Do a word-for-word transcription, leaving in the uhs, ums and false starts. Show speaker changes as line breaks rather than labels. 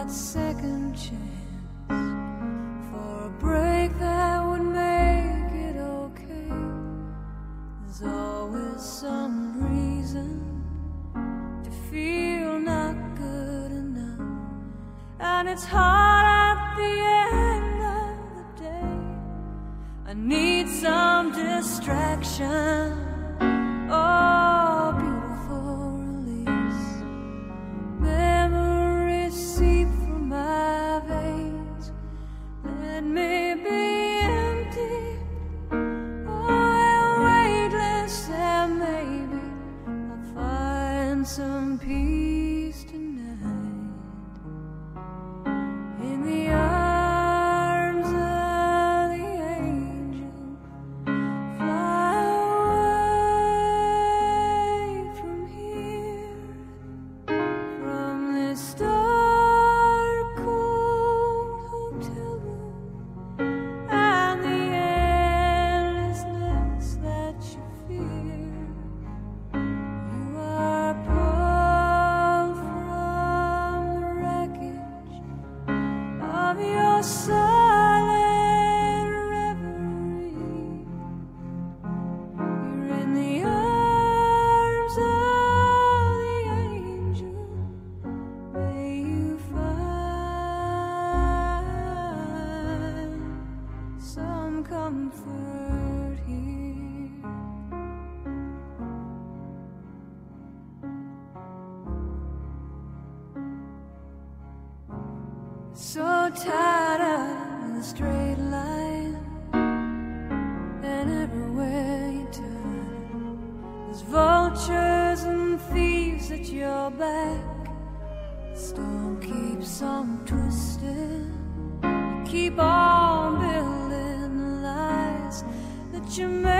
that second chance for a break that would make it okay. There's always some reason to feel not good enough, and it's hard at the end of the day. I need some distraction. Oh, beautiful release. Memories seep through my veins. Let me be empty. Oh, weightless, and maybe I'll find some peace tonight in the arms of the angel. Fly away from here, from this dark, cold hotel room and the endlessness that you fear. You are pulled from the wreckage of your silent reverie. You're in the arms of the angel. May you find some comfort here. So tired of the straight line, and everywhere you turn, there's vultures and thieves at your back. The storm keeps on twisting. You keep on building the lies that you made.